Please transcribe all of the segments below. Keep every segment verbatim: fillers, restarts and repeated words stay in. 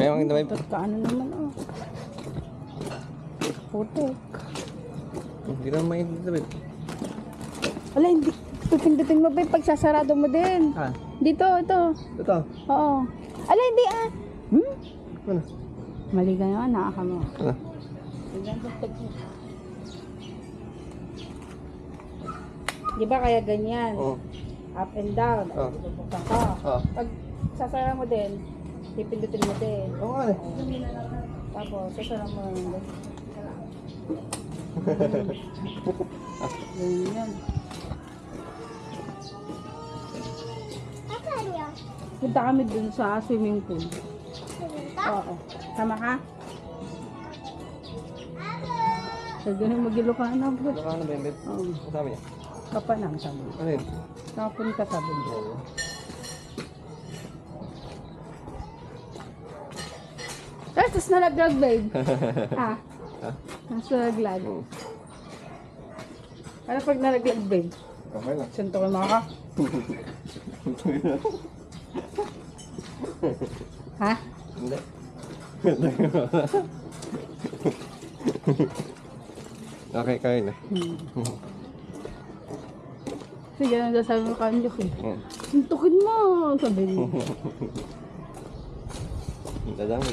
Ayaw ang babe. Kaano naman oh. Putik. Hindi naman mainit dito babe. Wala, hindi. Pipindutin mo ba yung pagsasarado mo din? Ha? Dito, ito. Ito. Oo. Ala, hindi ah. Hmm? Ano? Mali ka naman, nakaka mo. Ano? Di ba kaya ganyan? Oo. Up and down. Oo. Bubuksan ka. Oo. Pag sasara mo din, pipindutin mo din. Oo nga eh. Tapos, sasara mo lang din. Ganyan. Punta kami dun sa swimming pool. Oo. Sama ka? Sa ganun mag-ilo ka na. Ano ka na ba yung babe? Oo. Ang sabi niya? Kapanang sabi. Ano yun? Kapun ka sabi niya. Oo. Eh, tapos nalaglag, babe. Ha? Ha? Tapos nalaglag. Oo. Ano pag nalaglag, babe? Okay lang. Suntukin mo ka? Ha? Hindi. Okay, kain na. Hmm. Sige, nang sabi mo kanyo eh. Oo. Suntukin mo, sabi niya. Dadami.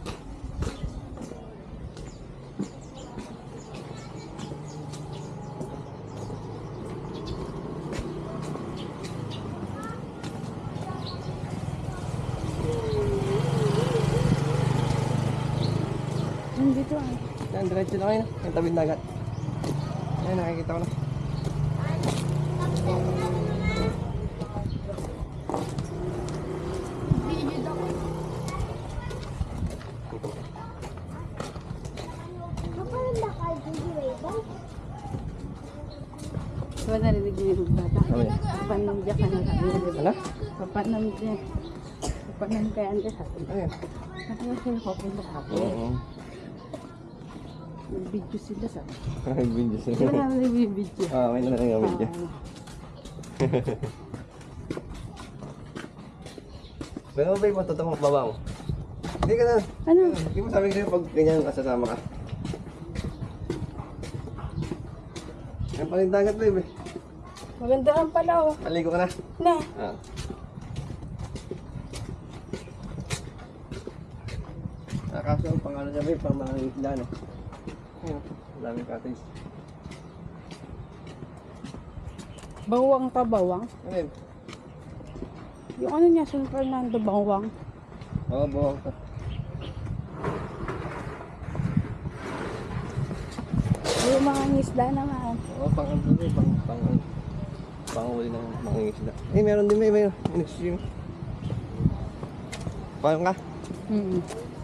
Nandito ah. Yan, diretso na kayo na. Yung tabing dagat. Ayan, nakikita ko na. Diba narinig niyo yung bata? Ano yan? Papanamdya ka na sabi niya, diba? Ano? Papanamdya. Papanamdya ka sabi. Ano yan? Sabi nga sila papunta sabi. Oo. Nag-video sila sabi. Nag-video Diba sila. namin nag-video? Ah, may nalaking ang video. Pero ba yung matutong baba mo? Hindi ka na. Ano? Hindi mo sabi sa'yo pag ganyan kasasama ka. Yan pa rin dagat babe eh. Maganda ang pala oh. Aligo ka na. Na. Ah. Ah, kaso ang pangalan niya babe, pang mga isla no. Ayun, ang daming cottage. Bawang pa bawang. Ano yun? Yung ano niya, San Fernando bawang. Oo, bawang ka. Yung mga isda naman. Oo, pang ano babe, pang pang pang huli ng mga isla. Eh, meron din babe, mayroon. Next-swim. Paano ka? Hmm.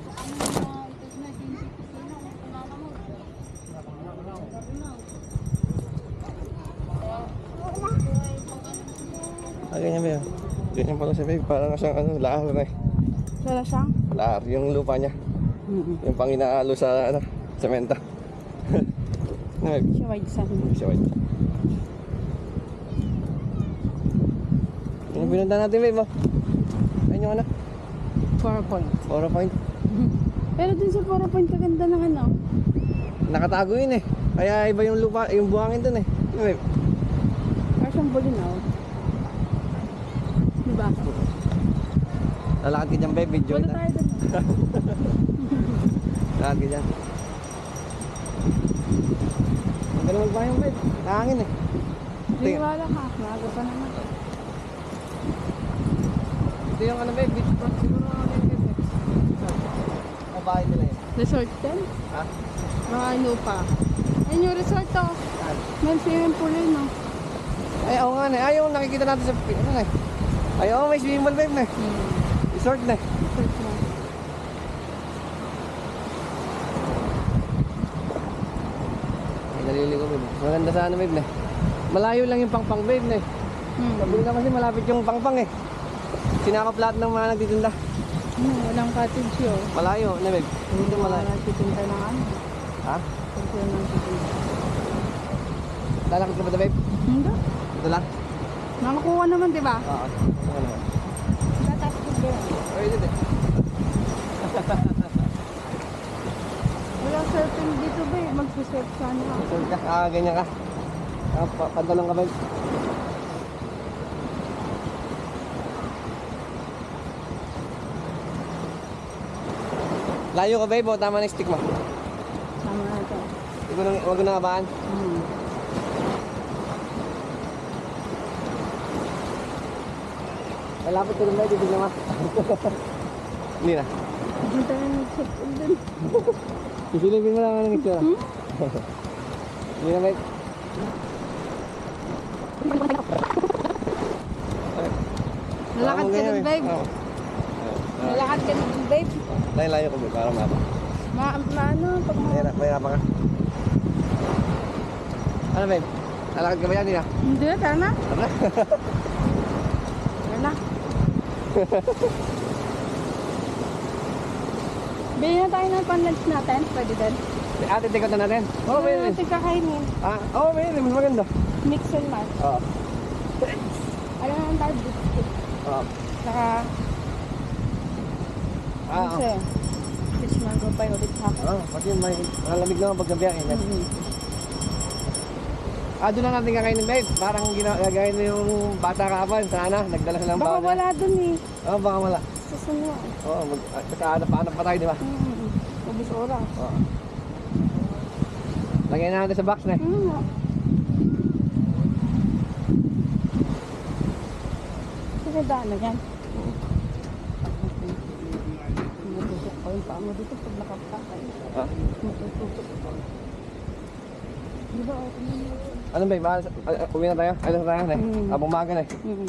Ah, ganyan ba yun? Ganyan pala siya babe, parang siyang ano, laar na eh. Wala siyang? Laar, yung lupa niya. Hmm. Yung pang inaalo sa ano, sementa. Ano babe? Si White Sun. Siya white. Yung pinunta natin babe mo. Ayun yung ano, Four point. Four point. Pero dun sa four point kaganda ng ano. Nakatago yun eh. Kaya iba yung lupa, yung buhangin dun eh. Ano babe? Parang siyang bulinaw. Diba? Lalakad ka dyan babe, video Wala na. tayo dun. Lalakad ka dyan. Ang galing magbayang babe. Nakangin eh. Hindi wala ka. Maaga pa naman. Ito yung ano babe, beach front siguro mga ganyan eh. Ang bahay nila yun. Resort din? Ha? Mga ano pa. Ayun yung resort to. Saan? May swimming pool yun no. Ay, oo nga na. Ay, yung nakikita natin sa ano na eh. Ay, oo, may swimming pool babe na eh. Hmm. Resort na eh. Resort na. Ay, naliligo babe. Maganda sana babe na eh. Malayo lang yung pangpang babe na eh. Hmm. Sabi na kasi malapit yung pangpang eh. Sinakop lahat ng mga nagtitinda. Hmm, walang cottage yun. Malayo na babe. Hindi malayo. Walang titinta ng ano. Ha? Kasi naman titinta. Lalakad ka ba na babe? Hindi. Ito lang? Nakakuha naman, di ba? Oo. Ano naman? Tatas ko ba? Pwede din. Walang surfing dito ba eh. Mag-surf sana ako. Surf ka? Ah, ganyan ka. Ah, pa pantalong ka, babe. Layo ka, babe. O, tama na yung stick mo. Sama na ito. Huwag ko nang, huwag ko nang abaan. Hmm. Malapit ko lang ba? Bibig naman. Hindi na. Hindi tayo nag-surfing dun. Isilipin mo lang ang itsura. Hmm? Hindi na, babe. Lalakad ka dun, babe. Oo. Lalakad ka dun, babe. Layo-layo ko, babe. Para mapa. Ma, ma ano, pag ma... Mahirap, mahirap ka. Ano, babe? Lalakad ka ba yan? Hindi na. Hindi na, tara na. Tara. Tara na. Bili na tayo ng pan-lunch natin. Pwede din. Ate, tikot na natin. Oo, oh, Ano pwede. natin kakainin? Ah, oo, oh, pwede. Mas maganda. Mix and match. Oo. Ano naman tayo? Biscuit. Oo. Saka, Ah, ano oo. siya? Fish mango pa yung ulit sa akin. Oo, pati yun, may malamig naman pagkabiyakin. Eh. Mhm. Ah, doon na natin kakainin, babe. Parang gina- gagawin na yung bata kahapon. Sana, nagdala silang Baka baon. wala dun eh. Oo, baka wala. Sa sunod. Oo, mag, ah, nakahanap-hanap pa tayo, di ba? Mm-hmm. Ubus oras. Oo. Lagyan na natin sa box na eh. Mm. Sige, daan na yan. Matutok ko yung paa mo dito pag nakapakay. Ah. Matututok ko. Di ba, okay na yun? Ano ba, mahal? Uh, uwi na tayo? Ay, na tayo na eh. Mm. Abang maga na eh. Mm.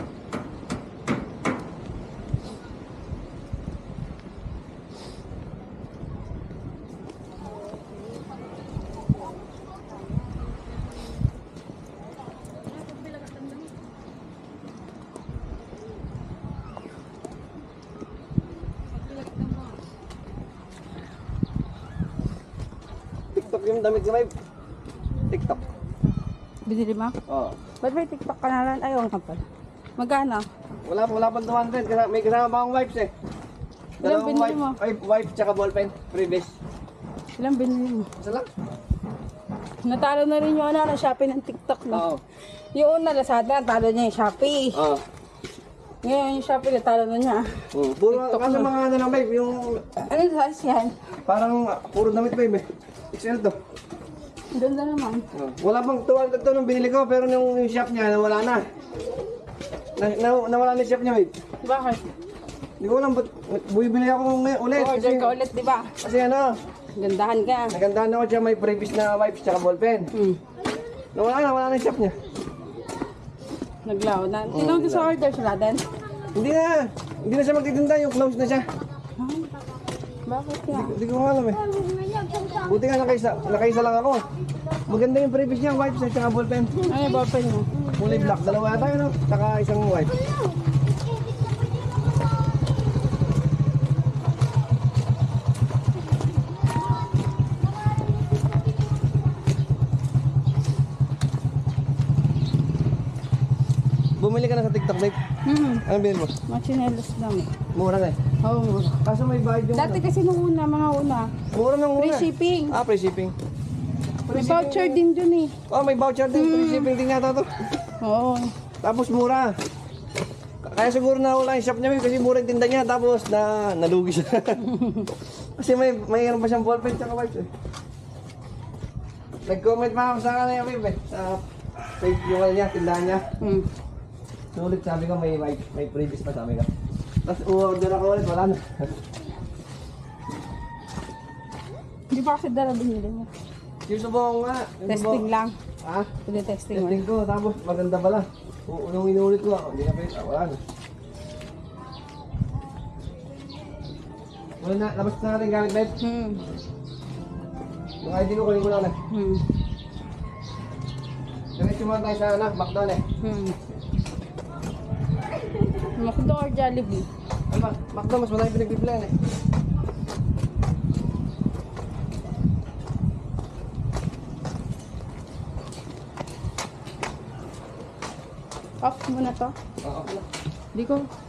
TikTok yung damit ni babe. TikTok. Binili mo? Oo. Ba't may TikTok ka na lang? Ayaw ka pala. Magkano? Wala pa, wala pang two hundred. Kasi may kasama pa akong wipes eh. Ilang binili wipe, mo? Ay, wipe tsaka ballpen. Previous. Ilang binili mo? Isa lang? Natalo na rin yung ano, na Shopee ng TikTok, no? Oo. Yung una, Lazada, natalo niya yung Shopee. Oo. Ngayon yung Shopee, natalo na niya. Mm. Puro, TikTok kasi na. mga ano lang babe, yung Ano size yan? parang uh, puro damit babe eh. X L to. Ganda naman. Oh. Wala pang two hundred to nung binili ko, pero yung, yung shop niya, nawala na. Na, na, nawala na yung shop niya babe. Bakit? Hindi ko alam, ba't bumibili ako ngayon ulit. Order ka ulit, di ba? Kasi ano, Gandahan ka. nagandaan ako siya, may previous na wipes tsaka ballpen. Hmm. Nawala na, wala na yung shop niya. Naglaw na. Tinawag ko sa order sila din. Hindi na, hindi na siya magtitinda, yung close na siya. Huh? Bakit nga? Hindi ko alam eh. Buti nga nakaisa, nakaisa lang ako. Maganda yung previous niya, wipes at saka ballpen. Ano yung ballpen mo? Kulay black, dalawa yata yun, no? Saka isang wipe. Bumili ka na sa TikTok, babe. Hmm. Anong bilhin mo? Mga chinelas lang eh. Mura na eh. Oo, mura. Kaso may bayad yung Dati ano. kasi nung una, mga una, Mura nang free una. shipping. Ah, free shipping. May voucher din dun eh. Oh, may voucher din. Free shipping din yata to. Oo. Tapos mura. Kaya siguro na wala yung shop niya kasi mura yung tinda niya. Tapos na nalugi siya. Kasi may mayroon pa siyang ballpen tsaka wipes eh. Nag-comment pa ako sa kanila yung babe eh. Sa page yung ano niya, tindahan niya. Hmm. Sulit sabi ko may may, may previous pa sabi ko. Tapos order ako ulit, wala na. Hindi pa kasi dala binili mo. Yung subong nga. yung Testing subong. lang. Ha? Pwede testing mo. Testing ko, tapos maganda pala. O, nung inulit ko, hindi na pwede, ah, wala na. Wala na, labas na natin gamit, babe. Hmm. Yung I D ko, kunin ko lang na. Hmm. Diretso muna tayo sa anak, back down eh. Hmm. McDo or Jollibee? Ano ba? Back down, mas malaki pinagbibilan eh. Off muna to. Oo. Di ko.